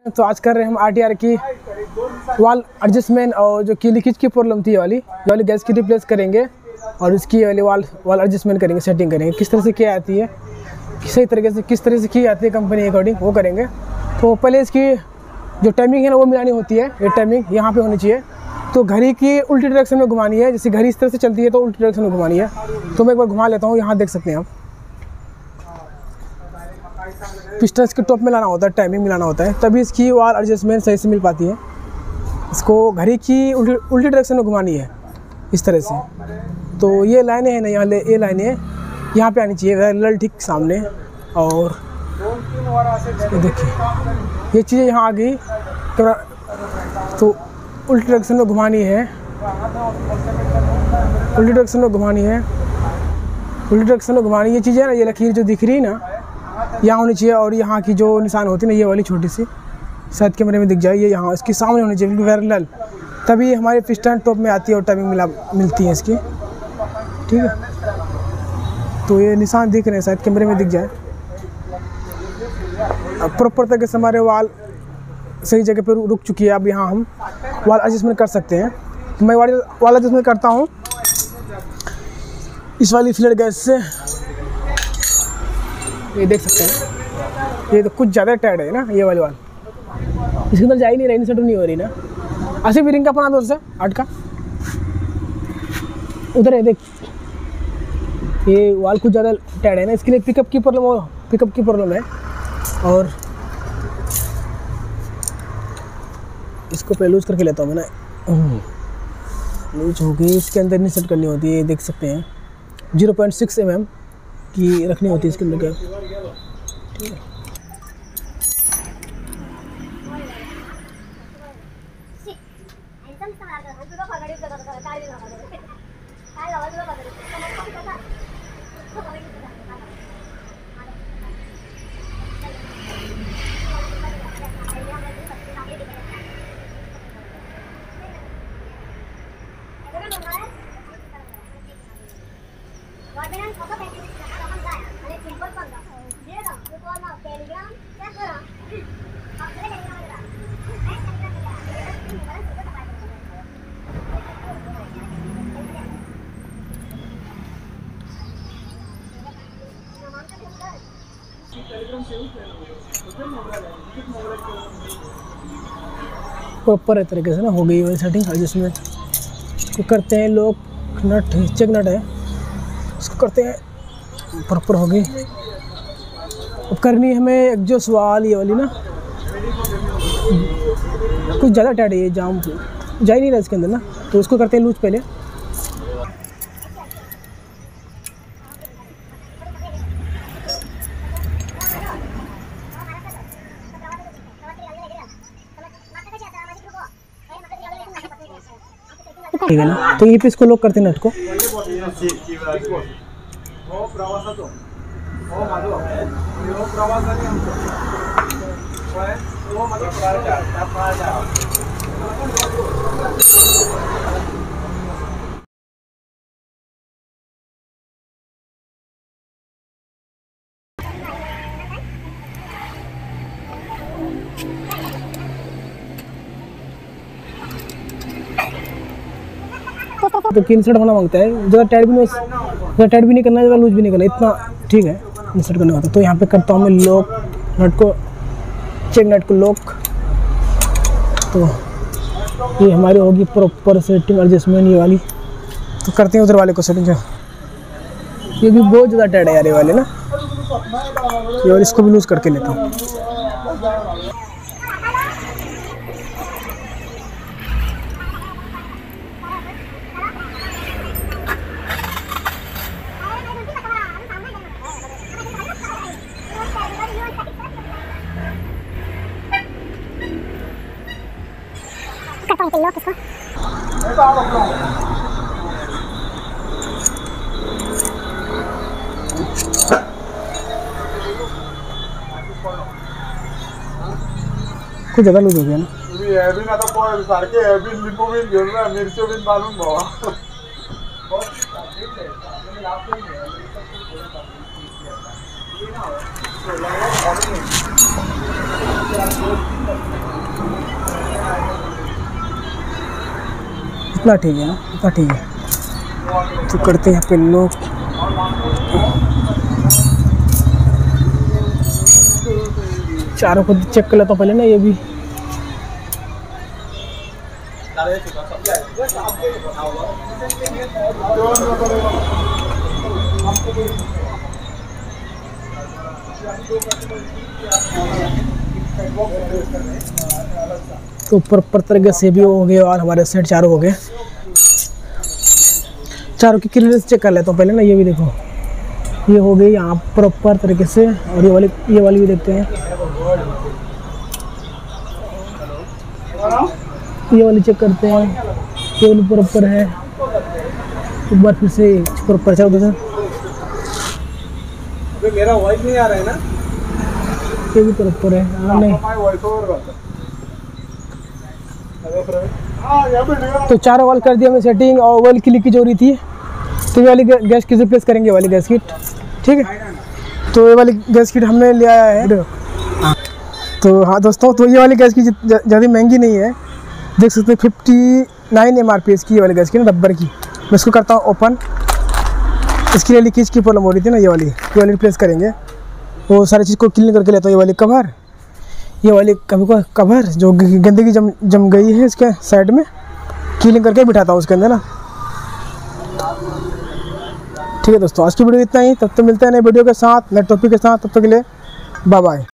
तो आज कर रहे हैं हम RTR की वॉल एडजस्टमेंट और जो की लीकेज की प्रॉब्लम थी ये वाली गैस की रिप्लेस करेंगे और इसकी वाली वॉल एडजस्टमेंट करेंगे, सेटिंग करेंगे, किस तरह से क्या आती है, सही तरीके से किस तरह से की आती है कंपनी अकॉर्डिंग वो करेंगे। तो पहले इसकी जो टाइमिंग है ना वो मिलानी होती है, ये टाइमिंग यहाँ पे होनी चाहिए। तो घड़ी की उल्टी डायरेक्शन में घुमानी है, जैसे घड़ी इस तरह से चलती है तो उल्टी डायरेक्शन में घुमानी है। तो मैं एक बार घुमा लेता हूँ, यहाँ देख सकते हैं आप पिस्टन्स के टॉप में लाना होता है, टाइमिंग मिलाना होता है, तभी इसकी वॉल एडजस्टमेंट सही से मिल पाती है। इसको घड़ी की उल्टी डायरेक्शन में घुमानी है इस तरह से। तो ये लाइनें हैं ना, यहाँ ये लाइनें यहाँ पे आनी चाहिए लल ठीक सामने। और देखिए ये चीज़ें यहाँ आ गई तो उल्टी डायरेक्शन में घुमानी है, उल्टी डायरेक्शन में घुमानी है, उल्टी डायरेक्शन में घुमानी। ये चीज़ें ना, ये लकीर जो दिख रही है ना यहाँ होनी चाहिए, और यहाँ की जो निशान होती है ना ये वाली छोटी सी, शायद कैमरे में दिख जाए, ये यहाँ इसके सामने होनी चाहिए बिल्कुल पैरेलल, तभी हमारे पिस्टन टॉप में आती है और टाइमिंग मिलती है इसकी, ठीक है। तो ये निशान दिख रहे हैं, शायद कैमरे में दिख जाए। अब प्रॉपर तरीके से हमारे वाल सही जगह पर रुक चुकी है। अब यहाँ हम वाल एडजस्टमेंट कर सकते हैं। मैं वाल एडजस्टमेंट करता हूँ इस वाली फ्लेयर गैस से। ये देख सकते हैं, ये तो कुछ ज़्यादा टाइट है ना ये वाली वाल, इसके अंदर जा ही नहीं रही, सेट नहीं हो रही ना। ऐसे भी रिंग का अपना दोस्त है 8 का उधर है, देख ये वाल कुछ ज़्यादा टाइट है ना, इसके लिए पिकअप की प्रॉब्लम है। और इसको पहले लूज करके लेता हूँ मैं ना, लूज हो गई, इसके अंदर नहीं सेट करनी होती है। ये देख सकते हैं 0.6 mm की रखनी होती है इसके अंदर, ठीक है। प्रॉपर तरीके से ना हो गई है सेटिंग। जिसमें इसको करते हैं लोग नट, चेक नट है, इसको करते हैं, प्रॉपर हो गई। अब करनी है हमें एग्जॉस्ट वाल, ये वाली ना कुछ ज़्यादा टाइट है, ये जाम जा ही नहीं रहा इसके अंदर ना, तो इसको करते हैं लूज पहले। ठीक है ना, तो यहीं पे इसको लॉक करते हैं नट को। तो इंसर्ट होना मांगता है, ज़्यादा टाइट भी नहीं करना, ज़्यादा लूज भी नहीं करना, इतना ठीक है इंसर्ट करना होता है। तो यहाँ पे करता हूँ मैं लॉक नट को, चेक नट को लॉक। तो ये हमारी होगी प्रॉपर सेटिंग एडजस्टमेंट ये वाली। तो करते हैं उधर वाले को सेटिंग। ये भी बहुत ज़्यादा टाइट है यार ये वाले ना, ये और इसको भी लूज करके लेता हूँ। कुछ ज़्यादा लूज हो गया ना, इतना ठीक है ना, इतना ठीक है। तो करते हैं पे लोग चारों को चेक कर लेता हूँ पहले ना ये भी। तो प्रॉपर तरीके से भी हो गए और हमारे सेट चारों हो गए। चारों की क्लियरेंस चेक कर लेता हूँ पहले ना, ये भी देखो ये हो गई यहाँ प्रॉपर तरीके से। और ये वाली भी देखते हैं, ये वाली चेक करते हैं, ये वाली प्रॉपर है। एक बार फिर से प्रॉपर चल दो सर। मेरा वॉइस नहीं आ रहा है ना? ये भी प्रॉपर है। हाँ नहीं तो चारों वाल कर दिया मैं सेटिंग। और वाली की लीकेज हो रही थी तो ये वाली गैस किट रिप्लेस करेंगे, वाली गैस किट, ठीक है। तो ये वाली गैस किट हमने ले आया है। तो हाँ दोस्तों, तो ये वाली गैस किट ज़्यादा महंगी नहीं है, देख सकते हैं 59 MRP इसकी ये वाली गैस की ना, रबर की। मैं इसको करता हूँ ओपन। इसके लिए लीकेज की प्रॉब्लम हो रही थी ना, ये वाली रिप्लेस करेंगे। वो सारी चीज़ को क्लीन करके लेता हूँ। ये वाली कवर, ये वाली कवर जो गंदगी जम गई है इसके साइड में, क्लीन करके बिठाता हूँ उसके अंदर ना। ठीक है दोस्तों, आज की वीडियो इतना ही। तब तक मिलते हैं नए वीडियो के साथ, नए टॉपिक के साथ। तब तक के लिए बाय बाय।